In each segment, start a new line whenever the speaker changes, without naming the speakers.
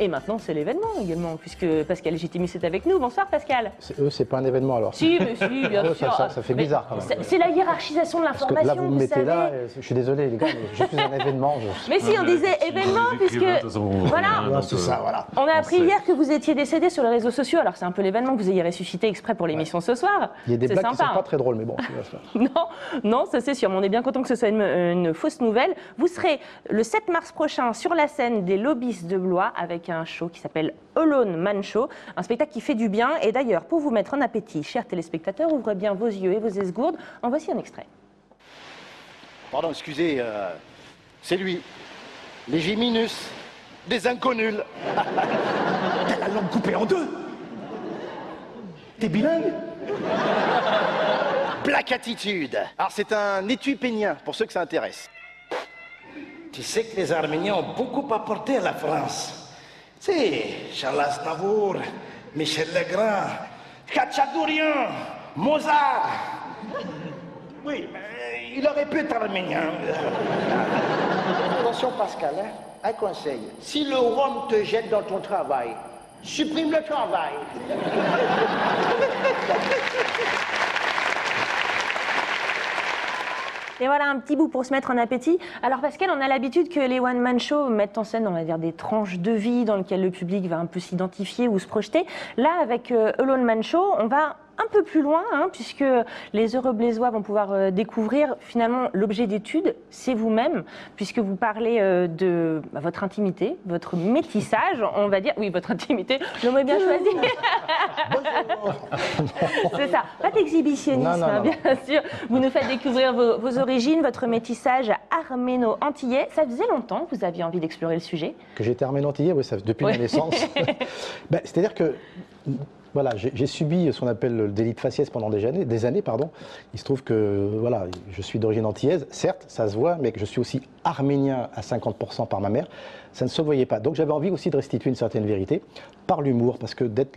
Et maintenant, c'est l'événement également, puisque Pascal Légitimus est avec nous. Bonsoir Pascal.
Eux, c'est pas un événement alors.
Si, mais si, bien sûr.
Ça fait bizarre quand même.
C'est la hiérarchisation de l'information.
Là, vous me mettez là, je suis désolé les gars, mais je suis un événement.
Mais si, on disait événement, puisque. Voilà.
C'est ça, voilà.
On a appris hier que vous étiez décédé sur les réseaux sociaux, alors c'est un peu l'événement que vous ayez ressuscité exprès pour l'émission ce soir.
Il y a des blagues qui sont pas très drôles, mais bon.
Non, ça c'est sûr, mais on est bien content que ce soit une fausse nouvelle. Vous serez le 7 mars prochain sur la scène des Lobbies de Blois avec un show qui s'appelle Alone Man Show, un spectacle qui fait du bien. Et d'ailleurs, pour vous mettre en appétit, chers téléspectateurs, ouvrez bien vos yeux et vos esgourdes. En voici un extrait.
Pardon, excusez, c'est lui, Légitimus, des inconnus.
T'as la langue coupée en deux. T'es bilingue?
Black Attitude. Alors c'est un étui pénien, pour ceux que ça intéresse.
Tu sais que les Arméniens ont beaucoup apporté à la France. C'est Charles Aznavour, Michel Legrand, Khatchadourian, Mozart. Oui, mais il aurait pu être arménien.
Attention Pascal, hein? Un conseil. Si le rhum te jette dans ton travail, supprime le travail.
Et voilà un petit bout pour se mettre en appétit. Alors Pascal, on a l'habitude que les one-man shows mettent en scène, on va dire, des tranches de vie dans lesquelles le public va un peu s'identifier ou se projeter. Là, avec Alone Man Show, on va un peu plus loin, hein, puisque les heureux Blésois vont pouvoir découvrir finalement l'objet d'étude, c'est vous-même, puisque vous parlez de votre intimité, votre métissage, on va dire. Oui, votre intimité, le mot est bien choisi. C'est ça, pas d'exhibitionnisme, hein, bien sûr. Vous nous faites découvrir vos origines, votre métissage arméno-antillais. Ça faisait longtemps que vous aviez envie d'explorer le sujet?
Que j'étais arméno-antillais, oui, depuis ma naissance. C'est-à-dire que... Voilà, j'ai subi ce qu'on appelle le délit de faciès pendant des années. Il se trouve que voilà, je suis d'origine antillaise, certes, ça se voit, mais que je suis aussi arménien à 50% par ma mère, ça ne se voyait pas. Donc j'avais envie aussi de restituer une certaine vérité par l'humour, parce que d'être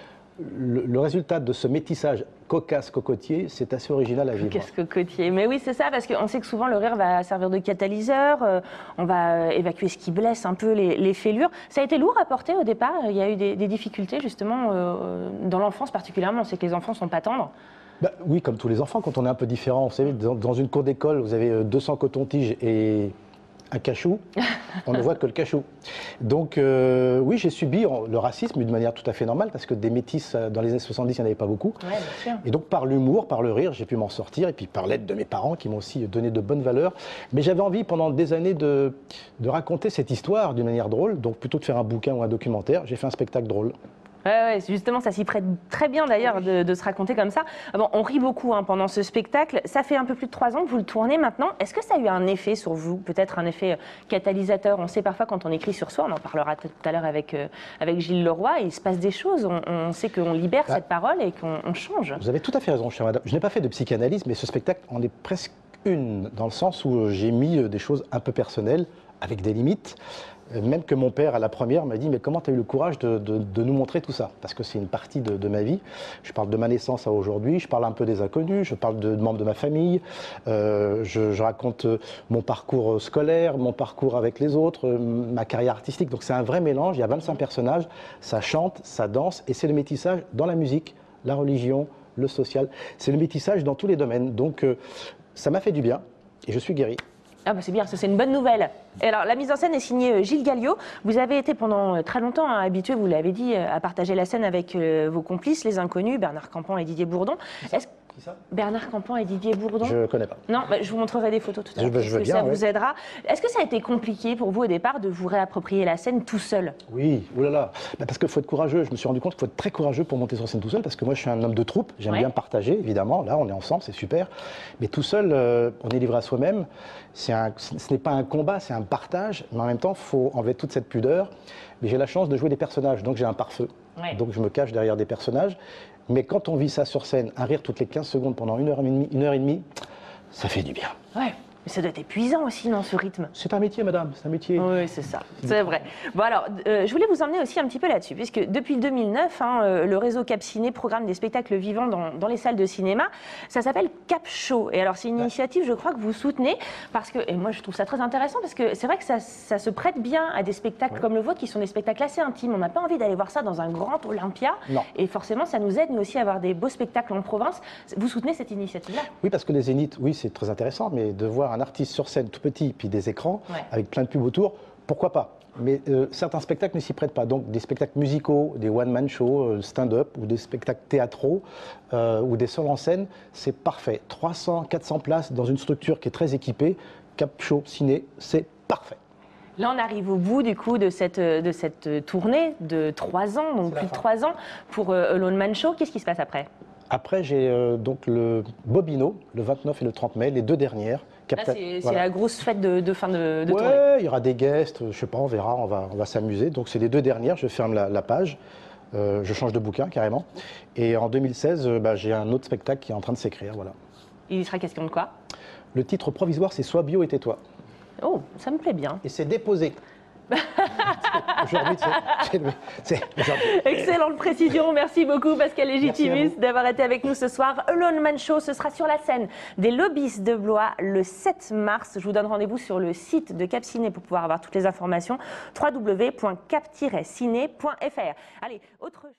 le résultat de ce métissage cocasse-cocotier, c'est assez original à vivre.
Cocasse-cocotier, mais oui, c'est ça, parce qu'on sait que souvent le rire va servir de catalyseur, on va évacuer ce qui blesse un peu les fêlures. Ça a été lourd à porter au départ, il y a eu des difficultés justement dans l'enfance particulièrement, on sait que les enfants ne sont pas tendres.
Oui, comme tous les enfants, quand on est un peu différent, vous savez, dans une cour d'école, vous avez 200 cotons-tiges et un cachou, on ne voit que le cachou. Donc oui, j'ai subi le racisme d'une manière tout à fait normale, parce que des métis, dans les années 70, il n'y en avait pas beaucoup.
Ouais, bien sûr.
Et donc par l'humour, par le rire, j'ai pu m'en sortir, et puis par l'aide de mes parents qui m'ont aussi donné de bonnes valeurs. Mais j'avais envie pendant des années de raconter cette histoire d'une manière drôle, donc plutôt de faire un bouquin ou un documentaire, j'ai fait un spectacle drôle.
Ouais, justement, ça s'y prête très bien d'ailleurs de se raconter comme ça. Bon, on rit beaucoup pendant ce spectacle. Ça fait un peu plus de 3 ans que vous le tournez maintenant. Est-ce que ça a eu un effet sur vous, peut-être un effet catalysateur? On sait parfois quand on écrit sur soi, on en parlera tout à l'heure avec Gilles Leroy, il se passe des choses. On sait qu'on libère cette parole et qu'on change.
Vous avez tout à fait raison, chère madame. Je n'ai pas fait de psychanalyse, mais ce spectacle en est presque une, dans le sens où j'ai mis des choses un peu personnelles, avec des limites. Même que mon père, à la première, m'a dit « Mais comment tu as eu le courage de nous montrer tout ça ?» Parce que c'est une partie de ma vie. Je parle de ma naissance à aujourd'hui, je parle un peu des inconnus, je parle de membres de ma famille, je raconte mon parcours scolaire, mon parcours avec les autres, ma carrière artistique. Donc c'est un vrai mélange, il y a 25 personnages, ça chante, ça danse, et c'est le métissage dans la musique, la religion, le social. C'est le métissage dans tous les domaines. Donc ça m'a fait du bien, et je suis guéri.
Ah bah c'est bien, ça c'est une bonne nouvelle. Et alors la mise en scène est signée Gilles Galliot. Vous avez été pendant très longtemps habitué, vous l'avez dit, à partager la scène avec vos complices, les inconnus, Bernard Campan et Didier Bourdon.
Qui ça ?
Bernard Campan et Didier Bourdon.
Je ne connais pas.
Non, je vous montrerai des photos tout à l'heure.
Je veux bien,
ça vous aidera. Est-ce que ça a été compliqué pour vous au départ de vous réapproprier la scène tout seul?
Oui, oulala. Parce qu'il faut être courageux. Je me suis rendu compte qu'il faut être très courageux pour monter sur scène tout seul, parce que moi je suis un homme de troupe, j'aime bien partager, évidemment. Là, on est ensemble, c'est super. Mais tout seul, on est livré à soi-même. Ce n'est pas un combat, c'est un partage. Mais en même temps, il faut enlever toute cette pudeur. Mais j'ai la chance de jouer des personnages, donc j'ai un pare-feu. Ouais. Donc je me cache derrière des personnages. Mais quand on vit ça sur scène, un rire toutes les 15 secondes pendant 1 heure et demie, ça fait du bien.
Ouais. Mais ça doit être épuisant aussi, non, ce rythme?
C'est un métier, madame, c'est un métier.
Oui, c'est ça, c'est vrai. Bon alors, je voulais vous emmener aussi un petit peu là-dessus, puisque depuis 2009, le réseau Cap Ciné programme des spectacles vivants dans les salles de cinéma. Ça s'appelle Cap Show. Et alors, c'est une initiative, je crois, que vous soutenez, parce que, et moi je trouve ça très intéressant, parce que c'est vrai que ça se prête bien à des spectacles comme le vôtre, qui sont des spectacles assez intimes. On n'a pas envie d'aller voir ça dans un grand Olympia.
Non.
Et forcément, ça nous aide, nous aussi, à avoir des beaux spectacles en province. Vous soutenez cette initiative-là?
Oui, parce que les zéniths, oui, c'est très intéressant, mais de voir un artiste sur scène tout petit, puis des écrans, avec plein de pubs autour, pourquoi pas? Mais certains spectacles ne s'y prêtent pas. Donc des spectacles musicaux, des one-man shows, stand-up, ou des spectacles théâtraux, ou des solos en scène, c'est parfait. 300, 400 places dans une structure qui est très équipée, Cap Show Ciné, c'est parfait.
Là, on arrive au bout du coup de cette tournée de 3 ans, donc plus de 3 ans pour Alone Man Show. Qu'est-ce qui se passe après?
Après, j'ai donc le Bobino, le 29 et le 30 mai, les 2 dernières.
Là, c'est la grosse fête de fin de tournée.
Ouais, il y aura des guests, je sais pas, on verra, on va s'amuser. Donc c'est les 2 dernières, je ferme la page, je change de bouquin carrément. Et en 2016, j'ai un autre spectacle qui est en train de s'écrire, voilà.
Il sera question de quoi?
Le titre provisoire, c'est Sois bio et tais-toi.
Oh, ça me plaît bien.
Et c'est déposé. Aujourd'hui, c'est aujourd'hui.
Excellente précision, merci beaucoup Pascal Légitimus d'avoir été avec nous ce soir. Alone Man Show, ce sera sur la scène des Lobbies de Blois le 7 mars. Je vous donne rendez-vous sur le site de Cap Ciné pour pouvoir avoir toutes les informations, www.cap-ciné.fr. Allez, autre